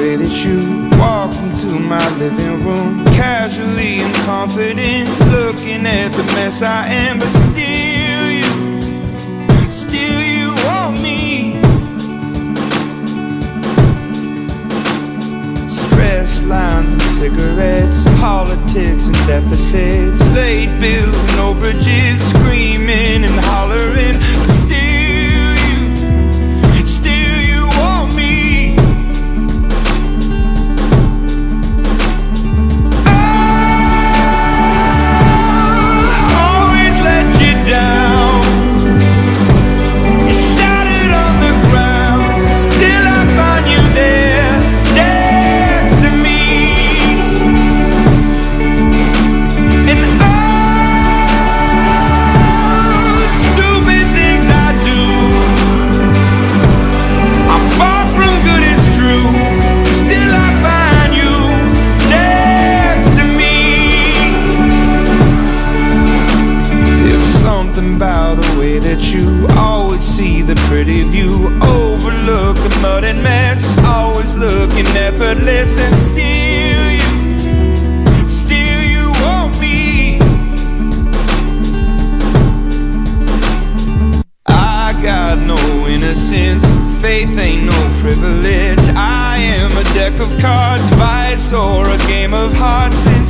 way that you walk into my living room, casually and confident, looking at the mess I am. But still you want me. Stress lines and cigarettes, politics and deficits, late bills and overages, screaming and hollering. But still you want me. I'll always let you down. You shattered on the ground, still I find you there, next to me. And all the stupid things I do, I'm far from good, it's true. Still I find you next to me. There's something about the way that you always see the pretty view, overlook the mud and mess, always looking effortless. And still you want me. I got no innocence, faith ain't no privilege. I am a deck of cards, vice or a game of hearts. And